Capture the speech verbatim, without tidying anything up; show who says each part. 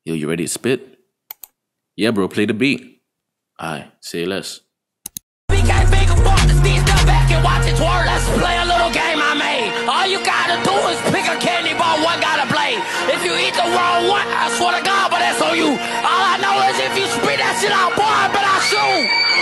Speaker 1: Yo, you ready to spit? Yeah, bro, play the beat. Alright, say less.
Speaker 2: We can't make a fuck to stand up back and watch it twirl. Let's play a little game I made. All you gotta do is pick a candy bar, one gotta play. If you eat the wrong one, I swear to God, but that's on you. All I know is if you spit that shit out, boy, I bet I shoot.